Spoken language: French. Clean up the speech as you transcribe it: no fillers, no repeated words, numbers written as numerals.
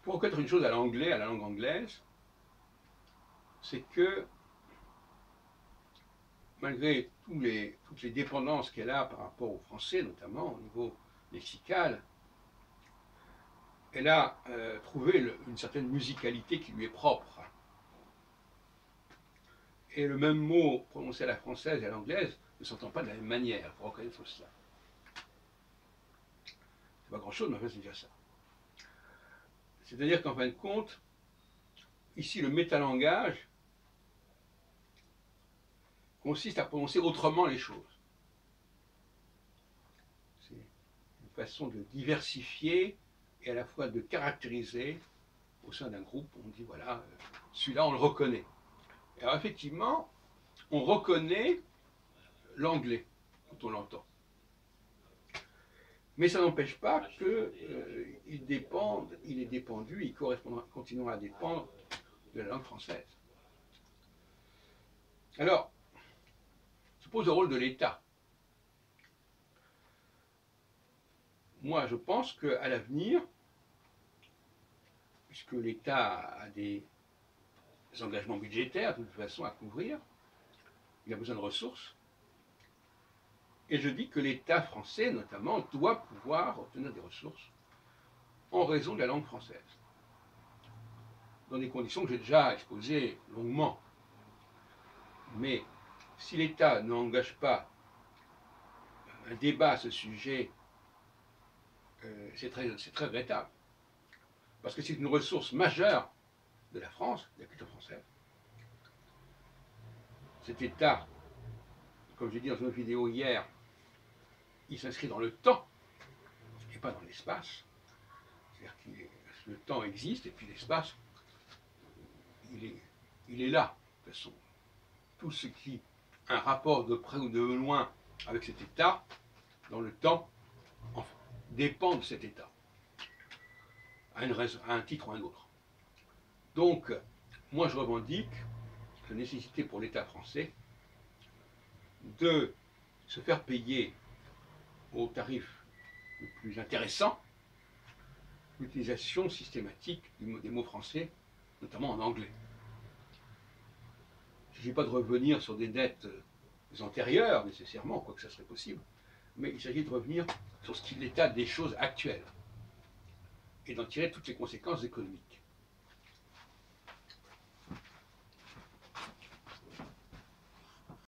faut reconnaître une chose à l'anglais, à la langue anglaise, c'est que malgré toutes les dépendances qu'elle a par rapport au français, notamment au niveau lexical, elle a trouvé une certaine musicalité qui lui est propre. Et le même mot prononcé à la française et à l'anglaise ne s'entend pas de la même manière, il faut reconnaître cela. C'est pas grand-chose, mais en fait c'est déjà ça. C'est-à-dire qu'en fin de compte, ici le métalangage consiste à prononcer autrement les choses. C'est une façon de diversifier et à la fois de caractériser au sein d'un groupe. On dit voilà, celui-là on le reconnaît. Alors effectivement, on reconnaît l'anglais quand on l'entend. Mais ça n'empêche pas qu'il est dépendu, il continuera à dépendre de la langue française. Alors, se pose le rôle de l'État. Moi, je pense qu'à l'avenir, puisque l'État a des engagements budgétaires de toute façon à couvrir, il a besoin de ressources, et je dis que l'État français, notamment, doit pouvoir obtenir des ressources en raison de la langue française, dans des conditions que j'ai déjà exposées longuement. Mais si l'État n'engage pas un débat à ce sujet, c'est très regrettable. Parce que c'est une ressource majeure de la France, de la culture française. Cet État, comme j'ai dit dans une autre vidéo hier, il s'inscrit dans le temps et pas dans l'espace. C'est-à-dire que le temps existe et puis l'espace, il est là. De toute façon, tout ce qui a un rapport de près ou de loin avec cet État, dans le temps, enfin, dépend de cet État, à un titre ou à un autre. Donc, moi je revendique la nécessité pour l'État français de se faire payer au tarif le plus intéressant l'utilisation systématique des mots français, notamment en anglais. Il ne s'agit pas de revenir sur des dettes antérieures nécessairement, quoique ça serait possible, mais il s'agit de revenir sur ce qui est l'état des choses actuelles et d'en tirer toutes les conséquences économiques.